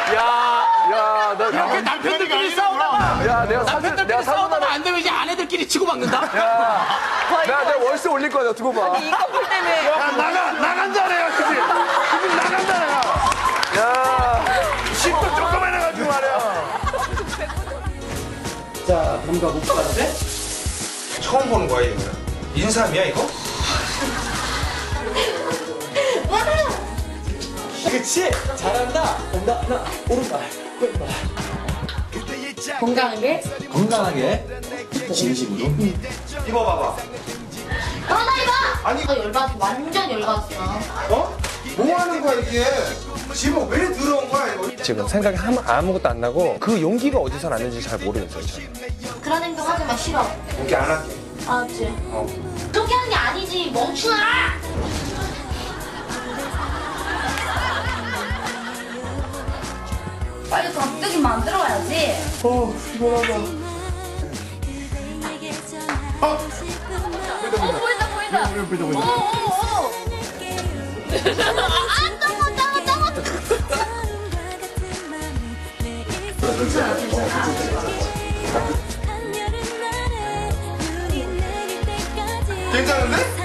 야, 너 이렇게 남편들끼리 싸우다가 야, 남편들끼리 싸우다가 안 되면 이제 아내들끼리 치고받는다? 야, 내가 월세 올릴 거야, 두고 봐. 이 커플 때문에. 야, 나간다, 내가, 그지? 그지, 나간다, 내가. 야, 집도 조그만 해가지고 말이야. 자, 뭔가 못 봤는데? 처음 보는 거야, 이거. 인삼이야, 이거? 그치? 잘한다. 온다, 하나, 오른발, 왼발. 건강하게. 건강하게, 진심으로. 이거 봐봐. 나 이거. 아니. 열받았어. 완전 열받았어. 어? 뭐 하는 거야, 이게? 지금 왜 들어온 거야, 이거? 지금 생각이 아무것도 안 나고 그 용기가 어디서 났는지 잘 모르겠어요, 저는. 그런 행동 하지 마. 싫어. 이렇게 안 할게. 알았지? 그렇게 하는 게 아니지. 멍충아! 빨리 갑자기 만들어야지. 피곤하다. 보인다. 오. 아, 떠먹. 괜찮은데?